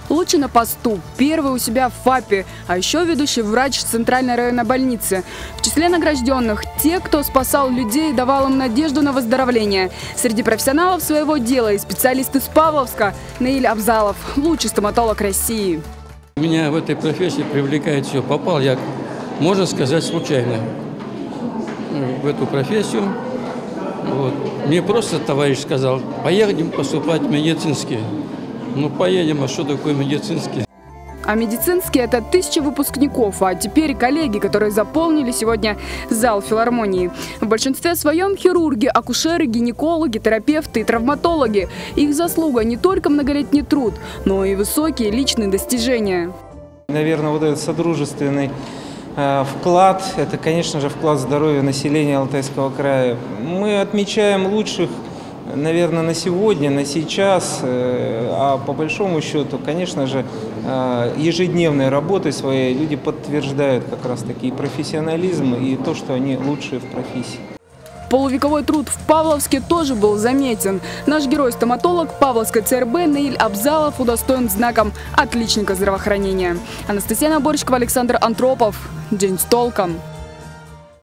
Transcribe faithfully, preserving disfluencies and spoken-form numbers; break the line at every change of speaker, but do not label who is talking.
Лучший на посту, первый у себя в ФАПе, а еще ведущий врач Центральной районной больницы. В числе награжденных – те, кто спасал людей и давал им надежду на выздоровление. Среди профессионалов своего дела и специалист из Павловска Наиль Абзалов, лучший стоматолог России.
Меня в этой профессии привлекает все. Попал я, можно сказать, случайно в эту профессию. Вот. Мне просто товарищ сказал: поедем поступать в медицинский. Ну поедем, а что такое медицинский?
А медицинский – это тысячи выпускников, а теперь коллеги, которые заполнили сегодня зал филармонии. В большинстве своем хирурги, акушеры, гинекологи, терапевты и травматологи. Их заслуга не только многолетний труд, но и высокие личные достижения.
Наверное, вот этот содружественный э, вклад – это, конечно же, вклад здоровья населения Алтайского края. Мы отмечаем лучших, наверное, на сегодня, на сейчас, а по большому счету, конечно же, ежедневной работой своей люди подтверждают как раз-таки и профессионализм, и то, что они лучшие в профессии.
Полувековой труд в Павловске тоже был заметен. Наш герой-стоматолог Павловской ЦРБ Наиль Абзалов удостоен знаком отличника здравоохранения. Анастасия Наборщикова, Александр Антропов. День с толком.